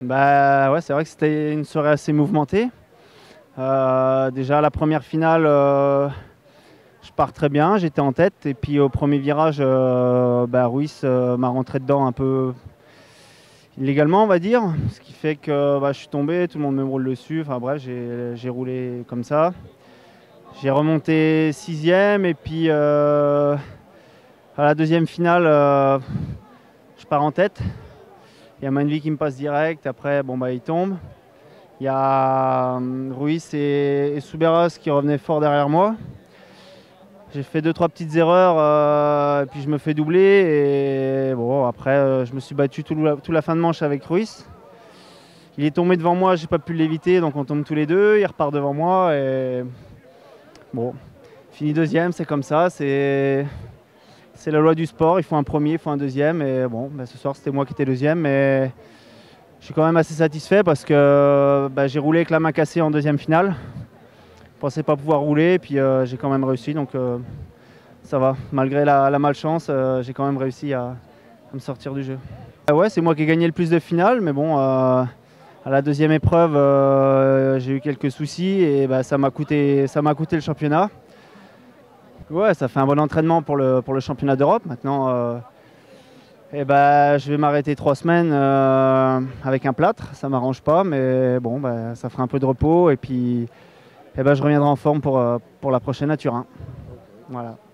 Bah ouais, c'est vrai que c'était une soirée assez mouvementée. Déjà la première finale, je pars très bien, j'étais en tête et puis au premier virage, Ruiz m'a rentré dedans un peu illégalement, on va dire, ce qui fait que je suis tombé, tout le monde me roule dessus. Enfin bref, j'ai roulé comme ça. J'ai remonté sixième et puis à la deuxième finale, je pars en tête. Il y a Manvi qui me passe direct, après il tombe. Il y a Ruiz et Suberas qui revenaient fort derrière moi. J'ai fait 2-3 petites erreurs, et puis je me fais doubler. Et bon, après, je me suis battu toute la fin de manche avec Ruiz. Il est tombé devant moi, j'ai pas pu l'éviter, donc on tombe tous les deux. Il repart devant moi et bon, fini deuxième, c'est comme ça. C'est la loi du sport. Il faut un premier, il faut un deuxième. Et bon, ce soir c'était moi qui étais deuxième, mais je suis quand même assez satisfait parce que j'ai roulé avec la main cassée en deuxième finale. Je pensais pas pouvoir rouler, et puis j'ai quand même réussi, donc ça va. Malgré la malchance, j'ai quand même réussi à me sortir du jeu. Ouais, c'est moi qui ai gagné le plus de finales, mais bon, à la deuxième épreuve, j'ai eu quelques soucis et ça m'a coûté le championnat. Ouais, ça fait un bon entraînement pour le championnat d'Europe. Maintenant, je vais m'arrêter 3 semaines avec un plâtre. Ça m'arrange pas, mais bon, ça fera un peu de repos et puis je reviendrai en forme pour la prochaine à Turin. Voilà.